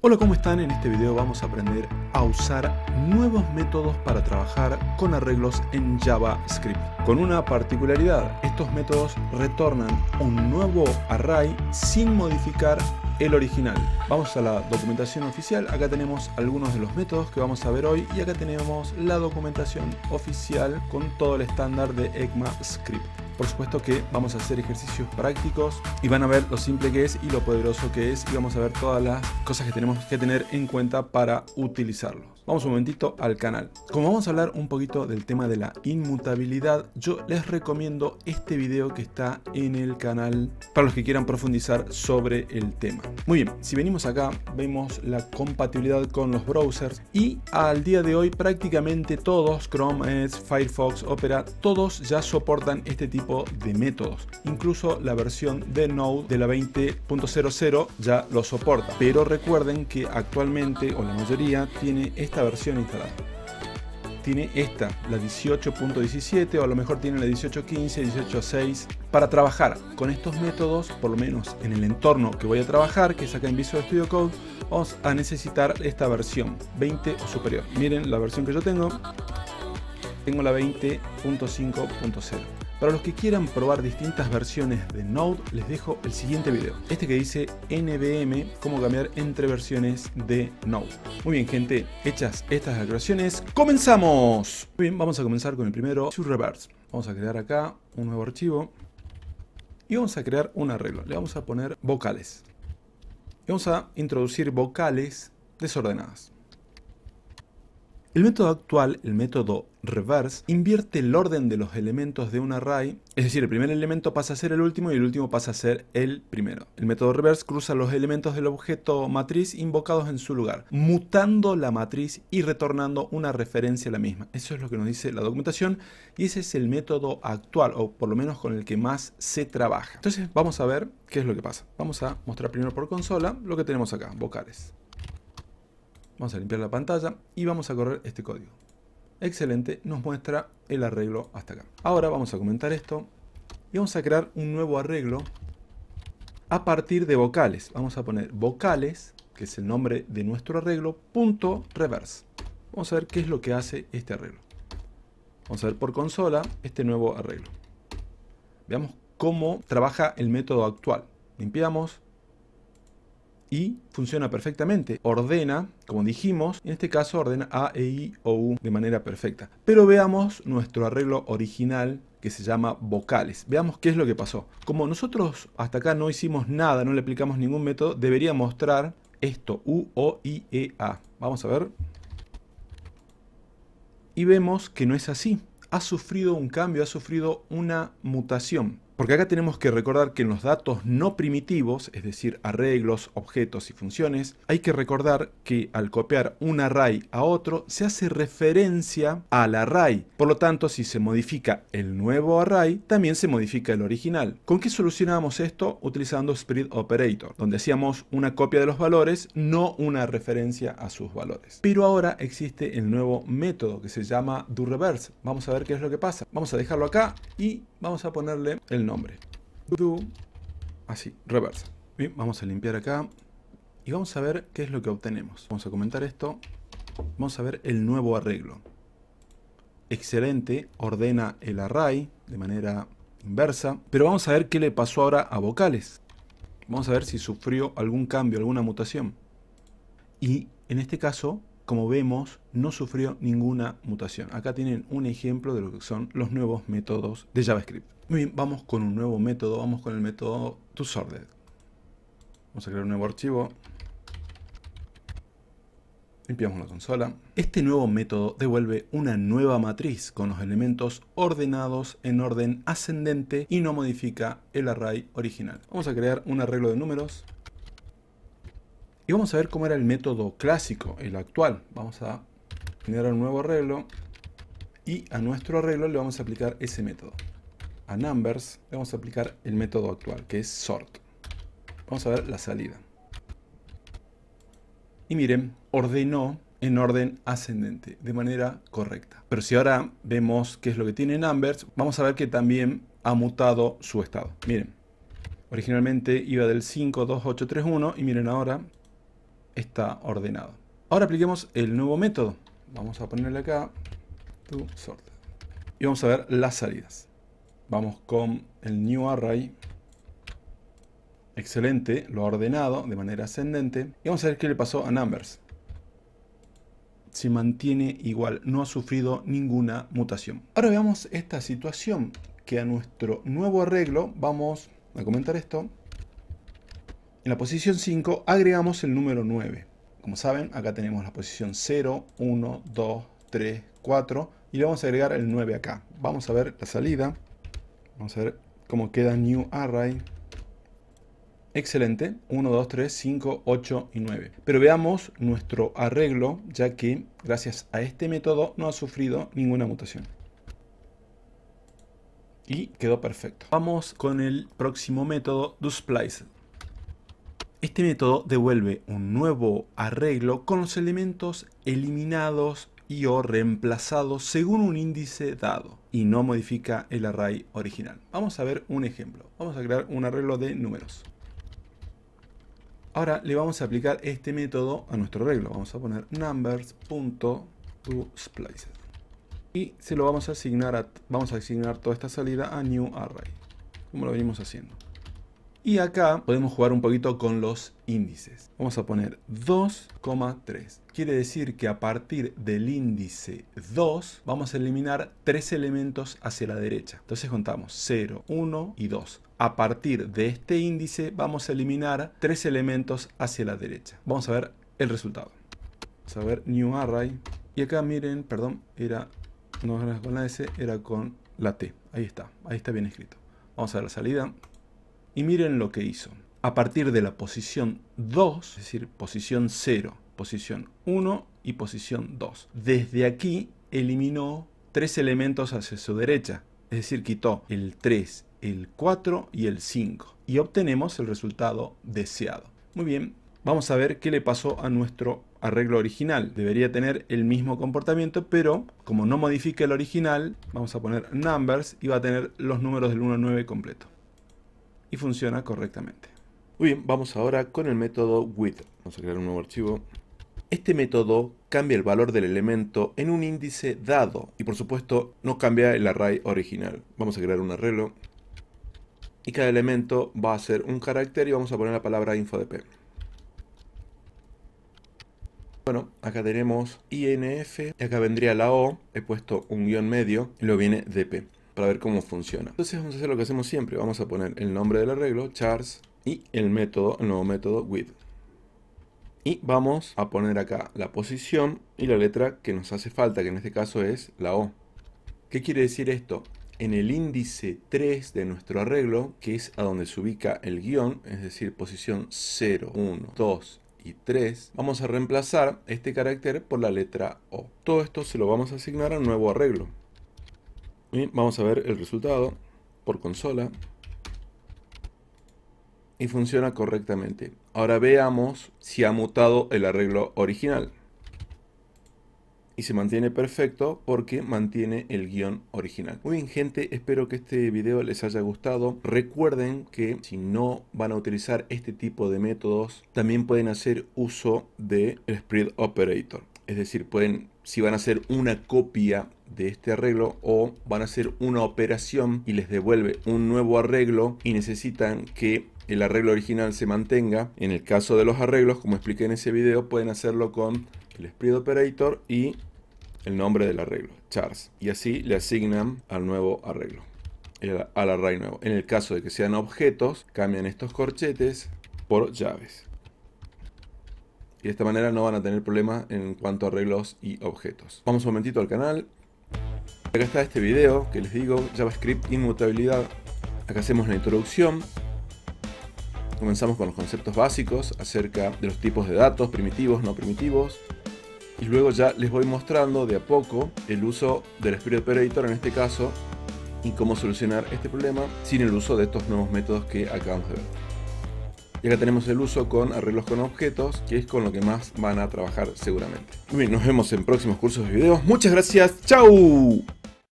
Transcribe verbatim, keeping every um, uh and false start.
Hola, ¿cómo están? En este video vamos a aprender a usar nuevos métodos para trabajar con arreglos en JavaScript. Con una particularidad, estos métodos retornan un nuevo array sin modificar el original. Vamos a la documentación oficial. Acá tenemos algunos de los métodos que vamos a ver hoy y acá tenemos la documentación oficial con todo el estándar de ECMAScript. Por supuesto que vamos a hacer ejercicios prácticos y van a ver lo simple que es y lo poderoso que es, y vamos a ver todas las cosas que tenemos que tener en cuenta para utilizarlo. Vamos un momentito al canal. Como vamos a hablar un poquito del tema de la inmutabilidad, yo les recomiendo este video que está en el canal para los que quieran profundizar sobre el tema. Muy bien, si venimos acá vemos la compatibilidad con los browsers y al día de hoy prácticamente todos, Chrome, Edge, Firefox, Opera, todos ya soportan este tipo de métodos. Incluso la versión de Node de la veinte punto cero cero ya lo soporta. Pero recuerden que actualmente, o la mayoría, tiene esta versión instalada. Tiene esta, la dieciocho punto diecisiete, o a lo mejor tiene la dieciocho punto quince, dieciocho punto seis. Para trabajar con estos métodos, por lo menos en el entorno que voy a trabajar, que es acá en Visual Studio Code, vamos a necesitar esta versión veinte o superior. Miren la versión que yo tengo. Tengo la veinte punto cinco punto cero. Para los que quieran probar distintas versiones de Node, les dejo el siguiente video. Este que dice N V M, cómo cambiar entre versiones de Node. Muy bien, gente, hechas estas aclaraciones, ¡comenzamos! Muy bien, vamos a comenzar con el primero, to reverse. Vamos a crear acá un nuevo archivo y vamos a crear un arreglo. Le vamos a poner vocales. Y vamos a introducir vocales desordenadas. El método actual, el método reverse, invierte el orden de los elementos de un array, es decir, el primer elemento pasa a ser el último y el último pasa a ser el primero. El método reverse cruza los elementos del objeto matriz invocados en su lugar, mutando la matriz y retornando una referencia a la misma. Eso es lo que nos dice la documentación y ese es el método actual, o por lo menos con el que más se trabaja. Entonces vamos a ver qué es lo que pasa. Vamos a mostrar primero por consola lo que tenemos acá, vocales. Vamos a limpiar la pantalla y vamos a correr este código. Excelente, nos muestra el arreglo hasta acá. Ahora vamos a comentar esto y vamos a crear un nuevo arreglo a partir de vocales. Vamos a poner vocales, que es el nombre de nuestro arreglo, punto reverse. Vamos a ver qué es lo que hace este arreglo. Vamos a ver por consola este nuevo arreglo. Veamos cómo trabaja el método actual. Limpiamos. Y funciona perfectamente. Ordena, como dijimos, en este caso ordena A, E, I o U de manera perfecta. Pero veamos nuestro arreglo original que se llama vocales. Veamos qué es lo que pasó. Como nosotros hasta acá no hicimos nada, no le aplicamos ningún método, debería mostrar esto, U, O, I, E, A. Vamos a ver. Y vemos que no es así. Ha sufrido un cambio, ha sufrido una mutación. Porque acá tenemos que recordar que en los datos no primitivos, es decir, arreglos, objetos y funciones, hay que recordar que al copiar un array a otro, se hace referencia al array. Por lo tanto, si se modifica el nuevo array, también se modifica el original. ¿Con qué solucionábamos esto? Utilizando Split Operator, donde hacíamos una copia de los valores, no una referencia a sus valores. Pero ahora existe el nuevo método que se llama doReverse. Vamos a ver qué es lo que pasa. Vamos a dejarlo acá y vamos a ponerle el nombre. Do, así, reverse. Bien, vamos a limpiar acá y vamos a ver qué es lo que obtenemos. Vamos a comentar esto. Vamos a ver el nuevo arreglo. Excelente, ordena el array de manera inversa. Pero vamos a ver qué le pasó ahora a vocales. Vamos a ver si sufrió algún cambio, alguna mutación. Y en este caso, como vemos, no sufrió ninguna mutación. Acá tienen un ejemplo de lo que son los nuevos métodos de JavaScript. Muy bien, vamos con un nuevo método. Vamos con el método toSorted. Vamos a crear un nuevo archivo. Limpiamos la consola. Este nuevo método devuelve una nueva matriz con los elementos ordenados en orden ascendente y no modifica el array original. Vamos a crear un arreglo de números. Y vamos a ver cómo era el método clásico, el actual. Vamos a generar un nuevo arreglo y a nuestro arreglo le vamos a aplicar ese método. A numbers le vamos a aplicar el método actual, que es sort. Vamos a ver la salida. Y miren, ordenó en orden ascendente, de manera correcta. Pero si ahora vemos qué es lo que tiene numbers, vamos a ver que también ha mutado su estado. Miren, originalmente iba del cinco, dos, ocho, tres, uno y miren ahora está ordenado. Ahora apliquemos el nuevo método. Vamos a ponerle acá toSorted. Y vamos a ver las salidas. Vamos con el new array. Excelente, lo ha ordenado de manera ascendente. Y vamos a ver qué le pasó a numbers. Se mantiene igual, no ha sufrido ninguna mutación. Ahora veamos esta situación, que a nuestro nuevo arreglo vamos a comentar esto. En la posición cinco agregamos el número nueve. Como saben, acá tenemos la posición cero, uno, dos, tres, cuatro y le vamos a agregar el nueve acá. Vamos a ver la salida. Vamos a ver cómo queda new array. Excelente, uno, dos, tres, cinco, ocho y nueve. Pero veamos nuestro arreglo, ya que gracias a este método no ha sufrido ninguna mutación. Y quedó perfecto. Vamos con el próximo método, doSpliced. Este método devuelve un nuevo arreglo con los elementos eliminados y o reemplazados según un índice dado y no modifica el array original. Vamos a ver un ejemplo. Vamos a crear un arreglo de números. Ahora le vamos a aplicar este método a nuestro arreglo. Vamos a poner numbers.toSpliced. Y se lo vamos a asignar a, vamos a asignar toda esta salida a new array, como lo venimos haciendo. Y acá podemos jugar un poquito con los índices. Vamos a poner dos coma tres. Quiere decir que a partir del índice dos vamos a eliminar tres elementos hacia la derecha. Entonces contamos cero, uno y dos. A partir de este índice vamos a eliminar tres elementos hacia la derecha. Vamos a ver el resultado. Vamos a ver new array. Y acá miren, perdón, era no era con la S, era con la T. Ahí está, ahí está bien escrito. Vamos a ver la salida. Y miren lo que hizo. A partir de la posición dos, es decir, posición cero, posición uno y posición dos. Desde aquí eliminó tres elementos hacia su derecha. Es decir, quitó el tres, el cuatro y el cinco. Y obtenemos el resultado deseado. Muy bien, vamos a ver qué le pasó a nuestro arreglo original. Debería tener el mismo comportamiento, pero como no modifica el original, vamos a poner numbers y va a tener los números del uno al nueve completo. Y funciona correctamente. Muy bien, vamos ahora con el método with. Vamos a crear un nuevo archivo. Este método cambia el valor del elemento en un índice dado y por supuesto no cambia el array original. Vamos a crear un arreglo y cada elemento va a ser un carácter y vamos a poner la palabra infodp. Bueno, acá tenemos inf y acá vendría la O, he puesto un guión medio y luego viene dp. Para ver cómo funciona. Entonces vamos a hacer lo que hacemos siempre. Vamos a poner el nombre del arreglo, chars, y el método, el nuevo método with. Y vamos a poner acá la posición y la letra que nos hace falta, que en este caso es la O. ¿Qué quiere decir esto? En el índice tres de nuestro arreglo, que es a donde se ubica el guión, es decir, posición cero, uno, dos y tres, vamos a reemplazar este carácter por la letra O. Todo esto se lo vamos a asignar al nuevo arreglo. Bien, vamos a ver el resultado por consola y funciona correctamente. Ahora veamos si ha mutado el arreglo original y se mantiene perfecto porque mantiene el guión original. Muy bien, gente, espero que este video les haya gustado. Recuerden que si no van a utilizar este tipo de métodos, también pueden hacer uso del spread operator. Es decir, pueden, si van a hacer una copia de este arreglo o van a hacer una operación y les devuelve un nuevo arreglo y necesitan que el arreglo original se mantenga. En el caso de los arreglos, como expliqué en ese video, pueden hacerlo con el spread operator y el nombre del arreglo, chars. Y así le asignan al nuevo arreglo, el, al array nuevo. En el caso de que sean objetos, cambian estos corchetes por llaves. Y de esta manera no van a tener problemas en cuanto a arreglos y objetos. Vamos un momentito al canal. Acá está este video que les digo, JavaScript inmutabilidad. Acá hacemos la introducción. Comenzamos con los conceptos básicos acerca de los tipos de datos, primitivos, no primitivos. Y luego ya les voy mostrando de a poco el uso del spread operator en este caso y cómo solucionar este problema sin el uso de estos nuevos métodos que acabamos de ver. Y acá tenemos el uso con arreglos con objetos, que es con lo que más van a trabajar seguramente. Muy bien, nos vemos en próximos cursos de videos. Muchas gracias. ¡Chao!